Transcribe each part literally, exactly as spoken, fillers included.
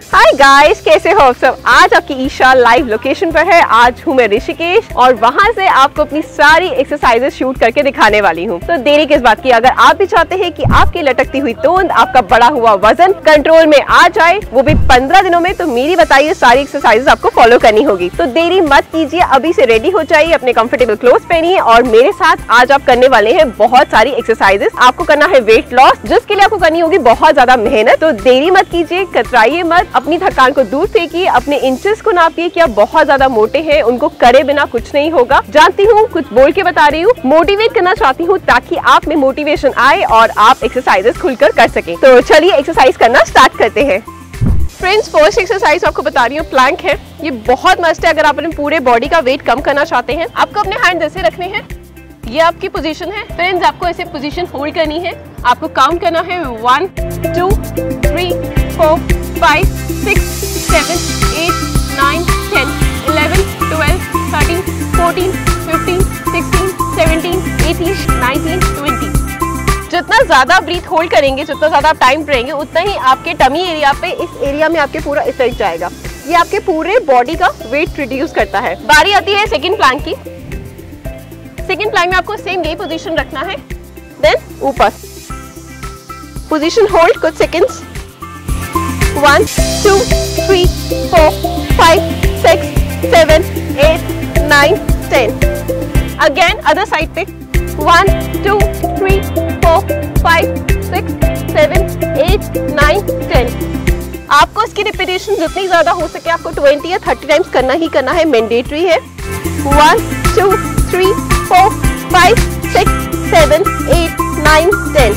Hi guys, कैसे हो आप सब। आज आपकी ईशा लाइव लोकेशन पर है। आज हूँ मैं ऋषिकेश और वहाँ से आपको अपनी सारी एक्सरसाइजेस शूट करके दिखाने वाली हूँ। तो देरी किस बात की, अगर आप भी चाहते हैं कि आपकी लटकती हुई तोंद, आपका बढ़ा हुआ वजन कंट्रोल में आ जाए, वो भी पंद्रह दिनों में, तो मेरी बताइए सारी एक्सरसाइजेस आपको फॉलो करनी होगी। तो देरी मत कीजिए, अभी से रेडी हो जाइए, अपने कंफर्टेबल क्लोथ पहनिए और मेरे साथ आज आप करने वाले हैं बहुत सारी एक्सरसाइजेस। आपको करना है वेट लॉस, जिसके लिए आपको करनी होगी बहुत ज्यादा मेहनत। तो देरी मत कीजिए, कतराइए मत, अपनी थकान को दूर फेंकिए, अपने इंचेस को नापिए कि आप बहुत ज्यादा मोटे हैं, उनको करे बिना कुछ नहीं होगा। जानती हूँ कुछ बोल के बता रही हूँ, मोटिवेट करना चाहती हूँ ताकि आप में मोटिवेशन आए और आप एक्सरसाइजेस खुलकर कर सके। तो चलिए एक्सरसाइज करना स्टार्ट करते हैं। फ्रेंड्स, फर्स्ट एक्सरसाइज आपको बता रही हूँ, प्लैंक है। ये बहुत मस्त है अगर आप अपने पूरे बॉडी का वेट कम करना चाहते हैं। आपको अपने हैंड ऐसे रखने हैं, ये आपकी पोजीशन है। फ्रेंड्स, आपको ऐसे पोजीशन होल्ड करनी है। आपको काउंट करना है one two three four five six seven eight nine ten eleven twelve thirteen fourteen fifteen sixteen seventeen eighteen nineteen twenty. जितना ज्यादा ब्रीथ होल्ड करेंगे, जितना ज्यादा आप टाइम रहेंगे, उतना ही आपके टमी एरिया पे, इस एरिया में आपके पूरा इफेक्ट जाएगा। ये आपके पूरे बॉडी का वेट रिड्यूस करता है। बारी आती है सेकेंड प्लैंक की। सेकेंड प्लैंक में आपको सेम यही पोजीशन रखना है, देन ऊपर पोजीशन होल्ड कुछ seconds. One two three four five six seven eight nine ten. Again other side पे one two three four five six seven eight nine ten. आपको इसकी रिपीटेशन जितनी ज्यादा हो सके आपको ट्वेंटी या थर्टी टाइम्स करना ही करना है, मैंडेटरी है। One two three four five six seven eight nine ten.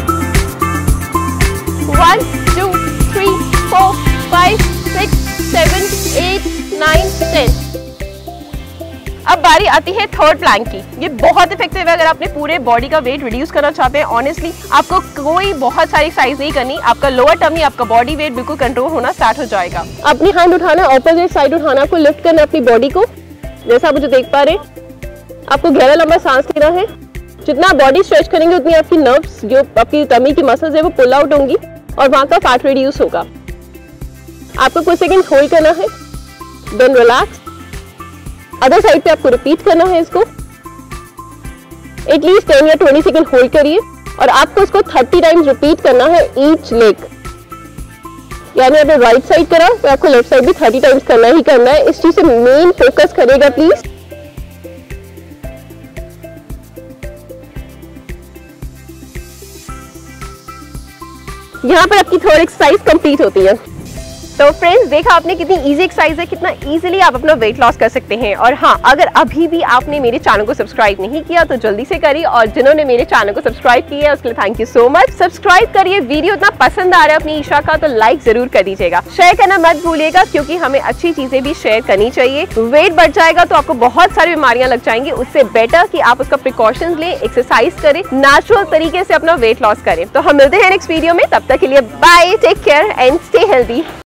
One two three four five six seven eight nine ten. अब बारी आती है थर्ड प्लैंक की। ये बहुत इफेक्टिव है अगर आपने पूरे बॉडी का वेट रिड्यूस करना चाहते हैं। ऑनेस्टली आपको कोई बहुत सारी एक्सरसाइज नहीं करनी, आपका लोअर टमी, आपका बॉडी वेट बिल्कुल कंट्रोल होना स्टार्ट हो जाएगा। अपनी हैंड उठाना, ऑपोजिट साइड उठाना, आपको लिफ्ट करना अपनी बॉडी को, जैसा आप मुझे देख पा रहे हैं। आपको गहरा लंबा सांस लेना है। जितना बॉडी स्ट्रेच करेंगे उतनी आपकी नर्व्स, जो आपकी टमी की मसल्स है, वो पुल आउट होंगी और वहां का फैट रिड्यूस होगा। आपको कुछ सेकंड होल्ड करना है, देन रिलैक्स। अदर साइड पे आपको रिपीट करना है इसको। एटलीस्ट टेन या ट्वेंटी सेकंड होल्ड करिए और आपको इसको थर्टी टाइम्स रिपीट करना है ईच लेग। यानी आपने राइट साइड करा तो आपको लेफ्ट साइड भी थर्टी टाइम्स करना ही करना है। इस चीज से मेन फोकस करेगा प्लीज। यहाँ पर आपकी थर्ड एक्सरसाइज कंप्लीट होती है। तो फ्रेंड्स, देखा आपने कितनी इजी एक्सरसाइज है, कितना इजीली आप अपना वेट लॉस कर सकते हैं। और हाँ, अगर अभी भी आपने मेरे चैनल को सब्सक्राइब नहीं किया तो जल्दी से करिए, और जिन्होंने मेरे चैनल को सब्सक्राइब किया है उसके लिए thank you so much. Subscribe करिए। वीडियो इतना पसंद आ रहा है अपनी ईशा का तो लाइक जरूर कर दीजिएगा। शेयर करना मत भूलिएगा, क्योंकि हमें अच्छी चीजें भी शेयर करनी चाहिए। वेट बढ़ जाएगा तो आपको बहुत सारी बीमारियां लग जाएंगी, उससे बेटर कि आप उसका प्रिकॉशंस लें, एक्सरसाइज करें, नेचुरल तरीके से अपना वेट लॉस करें। तो हम मिलते हैं नेक्स्ट वीडियो में, तब तक के लिए bye, take care and stay healthy.